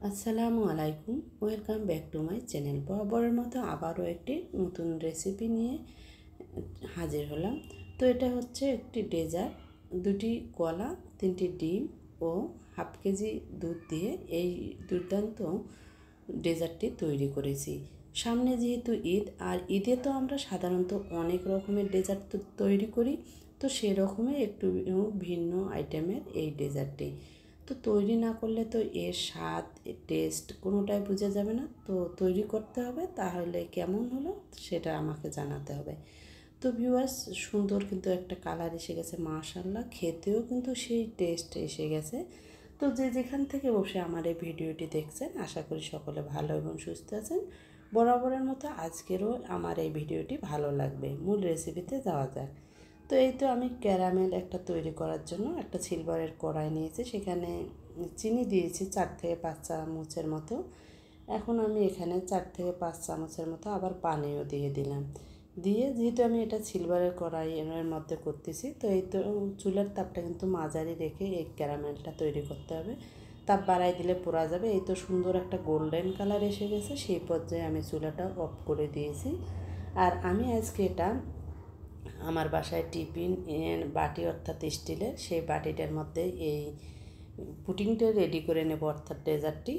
আসসালামু আলাইকুম, welcome back to my channel. বরাবরের মতো আবারও একটি নতুন রেসিপি নিয়ে হাজির হলাম। তো এটা হচ্ছে একটি ডেজার্ট। দুটি কলা, 3টি ডিম ও হাফ কেজি দুধ দিয়ে এই দুর্দান্ত ডেজার্টটি তৈরি করেছি। সামনে যেহেতু ঈদ, আর ঈদে তো আমরা সাধারণত অনেক রকমের ডেজার্ট তৈরি করি, তো সেরকমই একটু ভিন্ন আইটেমের এই ডেজার্টটি। তো তৈরি না করলে তো এর স্বাদ, টেস্ট কোনোটাই বোঝা যাবে না। তো তৈরি করতে হবে, তাহলে কেমন হলো সেটা আমাকে জানাতে হবে। তো ভিউয়ার্স, সুন্দর কিন্তু একটা কালার এসে গেছে, মাশাআল্লাহ। খেতেও কিন্তু সেই টেস্ট এসে গেছে। তো যে যেখান থেকে বসে আমার এই ভিডিওটি দেখছেন, আশা করি সকলে ভালো এবং সুস্থ আছেন। বরাবরের মতো আজকেরও আমার এই ভিডিওটি ভালো লাগবে। মূল রেসিপিতে যাওয়া যাক। তো এই তো আমি ক্যারামেল একটা তৈরি করার জন্য একটা সিলভারের কড়াই নিয়েছি। সেখানে চিনি দিয়েছি 4 থেকে 5 চামচের মতো। এখন আমি এখানে 4 থেকে 5 চামচের মতো আবার পানিও দিয়ে দিলাম। দিয়ে যেহেতু আমি এটা সিলভারের কড়াইয়ের মধ্যে করতেছি, তো এই তো চুলার তাপটা কিন্তু মাঝারি রেখে এই ক্যারামেলটা তৈরি করতে হবে। তাপ বাড়াই দিলে পোড়া যাবে। এই তো সুন্দর একটা গোল্ডেন কালার এসে গেছে, সেই পর্যায়ে আমি চুলাটা অফ করে দিয়েছি। আর আমি আজকে এটা আমার বাসায় টিফিন বাটি, অর্থাৎ স্টিলের, সেই বাটিটার মধ্যে এই পুডিংটা রেডি করে নেব, অর্থাৎ ডেজার্টটি।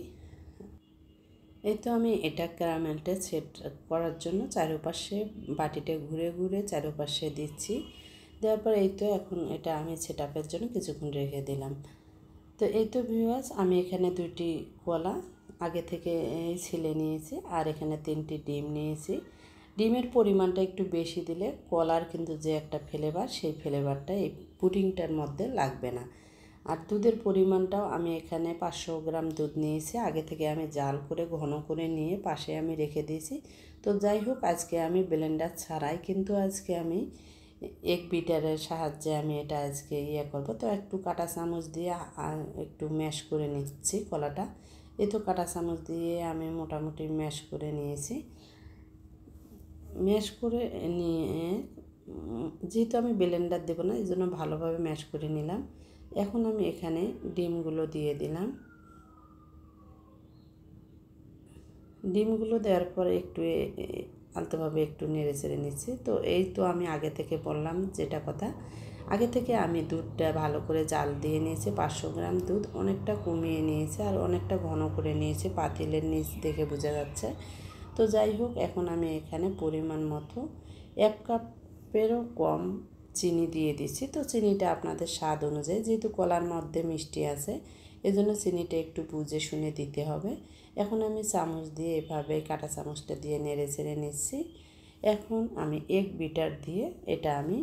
এই তো আমি এটা ক্যারামেলটা সেট করার জন্য চারপাশে বাটিটা ঘুরে ঘুরে চারপাশে দিচ্ছি। দেওয়ার পর এই তো এখন এটা আমি সেট আপের জন্য কিছুক্ষণ রেখে দিলাম। তো এই তো ভিউয়ার্স, আমি এখানে 2টি কলা আগে থেকে ছিলে নিয়েছি, আর এখানে 3টি ডিম নিয়েছি। ডিমের পরিমাণটা একটু বেশি দিলে কলার কিন্তু যে একটা ফ্লেভার, সেই ফ্লেভারটা এই পুডিংটার মধ্যে লাগবে না। আর দুধের পরিমাণটাও আমি এখানে 500 গ্রাম দুধ নিয়েছি। আগে থেকে আমি জাল করে ঘন করে নিয়ে পাশে আমি রেখে দিয়েছি। তো যাই হোক, আজকে আমি ব্লেন্ডার ছাড়াই কিন্তু আজকে আমি এক বিটারের সাহায্যে আমি এটা আজকে করব। তো একটু কাঁটা চামচ দিয়ে একটু ম্যাশ করে নিচ্ছি কলাটা। এই তো কাঁটা চামচ দিয়ে আমি মোটামুটি ম্যাশ করে নিয়েছি। ম্যাশ করে নিয়ে যেহেতু আমি ব্লেন্ডার দেবো না, এই জন্য ভালোভাবে ম্যাশ করে নিলাম। এখন আমি এখানে ডিমগুলো দিয়ে দিলাম। ডিমগুলো দেওয়ার পরে একটু আলতোভাবে একটু নেড়ে চেড়ে নিচ্ছি। তো এই তো আমি আগে থেকে বললাম যেটা কথা, আগে থেকে আমি দুধটা ভালো করে জাল দিয়ে নিয়েছি। 500 গ্রাম দুধ অনেকটা কমিয়ে নিয়েছে, আর অনেকটা ঘন করে নিয়েছে, পাতিলের নিচ দেখে বোঝা যাচ্ছে। তো যাই হোক, এখন আমি এখানে পরিমাণ মতো 1 কাপেরও কম চিনি দিয়ে দিচ্ছি। তো চিনিটা আপনাদের স্বাদ অনুযায়ী, যেহেতু কলার মধ্যে মিষ্টি আছে, এজন্য চিনিটা একটু বুঝে শুনে দিতে হবে। এখন আমি চামচ দিয়ে এভাবে কাঁটা চামচটা দিয়ে নেড়ে চেড়ে নিচ্ছি। এখন আমি 1 বিটার দিয়ে এটা আমি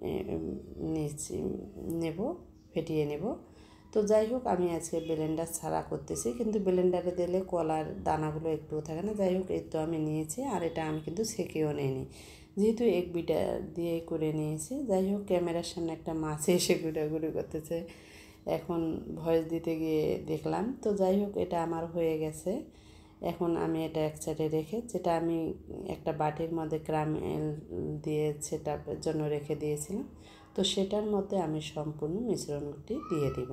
নেব, ফেটিয়ে নেব। তো যাই হোক, আমি আজকে ব্লেন্ডার ছাড়া করতেছি, কিন্তু ব্লেন্ডারে দিলে কলার দানাগুলো একটুও থাকে না। যাই হোক, এই তো আমি নিয়েছি, আর এটা আমি কিন্তু ছেঁকেও নিইনি, যেহেতু 1 বিটার দিয়ে করে নিয়েছি। যাই হোক, ক্যামেরার সামনে একটা মাছ এসে ঘুরাঘুরি করতেছে, এখন ভয়েস দিতে গিয়ে দেখলাম। তো যাই হোক, এটা আমার হয়ে গেছে। এখন আমি এটা এক সাইডে রেখে, যেটা আমি একটা বাটির মধ্যে ক্যারামেল দিয়ে সেটার জন্য রেখে দিয়েছিলাম, তো সেটার মধ্যে আমি সম্পূর্ণ মিশ্রণটি দিয়ে দিব।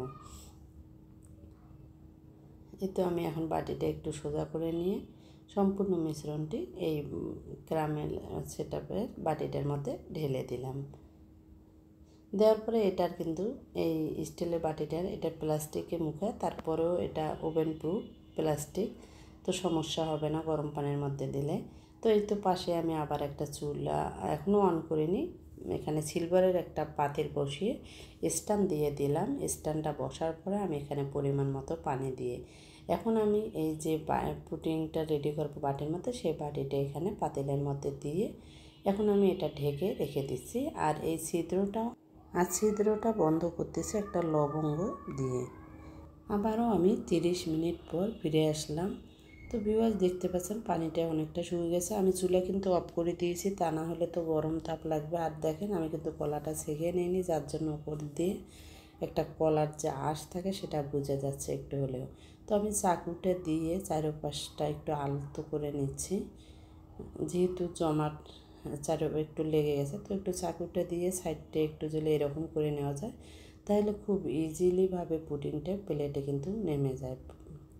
এই তো আমি এখন বাটিটা একটু সোজা করে নিয়ে সম্পূর্ণ মিশ্রণটি এই ক্যারামেল সেটআপের বাটিটার মধ্যে ঢেলে দিলাম। দেওয়ার পরে এটার কিন্তু এই স্টিলের বাটিটার, এটা প্লাস্টিকের মুখে, তারপরেও এটা ওভেন প্রুফ প্লাস্টিক, তো সমস্যা হবে না গরম পানির মধ্যে দিলে। তো এই তো পাশে আমি আবার একটা চুলা এখনও অন করিনি, এখানে সিলভারের একটা পাতিল বসিয়ে স্ট্যান্ড দিয়ে দিলাম। স্ট্যান্ডটা বসার পরে আমি এখানে পরিমাণ মতো পানি দিয়ে, এখন আমি এই যে পুডিংটা রেডি করবো বাটির মধ্যে, সেই বাটিটা এখানে পাতিলের মধ্যে দিয়ে এখন আমি এটা ঢেকে রেখে দিচ্ছি। আর এই ছিদ্রটা বন্ধ করতেছি একটা লবঙ্গ দিয়ে। আবারও আমি 30 মিনিট পর ফিরে আসলাম। তো ভিউয়ার্স, দেখতে পাচ্ছেন পানিটা অনেকটা শুকিয়ে গেছে। আমি চুলা কিন্তু অফ করে দিয়েছি, তা না হলে তো গরম তাপ লাগবে। আর দেখেন, আমি কিন্তু কলাটা ছেঁকে নিইনি, যার জন্য উপর দিয়ে একটা কলার যে আঁশ থাকে সেটা বোঝা যাচ্ছে একটু হলেও। তো আমি চাকুটা দিয়ে চারপাশটা একটু আলতো করে নিচ্ছি, যেহেতু জমাট একটু লেগে গেছে। তো একটু চাকুটা দিয়ে সাইডটা একটু যদি এরকম করে নেওয়া যায়, তাহলে খুব ইজিলিভাবে পুডিংটা প্লেটে কিন্তু নেমে যায়।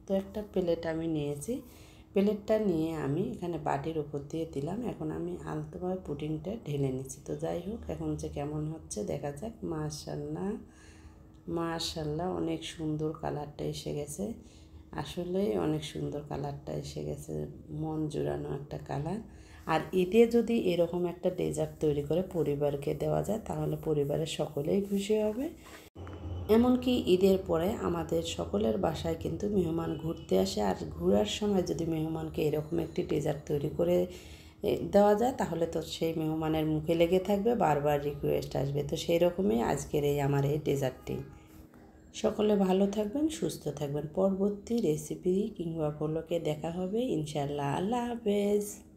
তো একটা প্লেট আমি নিয়েছি, প্লেটটা নিয়ে আমি এখানে বাটির উপর দিয়ে দিলাম। এখন আমি আলতোভাবে পুডিংটা ঢেলে নিচ্ছি। তো যাই হোক, এখন যে কেমন হচ্ছে দেখা যাক। মাশাআল্লাহ মাশাআল্লাহ, অনেক সুন্দর কালারটা এসে গেছে, আসলেই অনেক সুন্দর কালারটা এসে গেছে, মন জুড়ানো একটা কালার। আর ঈদে যদি এরকম একটা ডেজার্ট তৈরি করে পরিবারকে দেওয়া যায় তাহলে পরিবারের সকলেই খুশি হবে। এমনকি ঈদের পরে আমাদের সকলের বাসায় কিন্তু মেহমান ঘুরতে আসে, আর ঘোরার সময় যদি মেহমানকে এরকম একটি ডেজার্ট তৈরি করে দেওয়া যায় তাহলে তো সেই মেহমানের মুখে লেগে থাকবে, বারবার রিকোয়েস্ট আসবে। তো সেই রকমই আজকের আমার এই ডেজার্টটি। সকলে ভালো থাকবেন, সুস্থ থাকবেন। পরবর্তী রেসিপি কিংবা ভ্লগে দেখা হবে ইনশাআল্লাহ। আল্লাহ হাফেজ।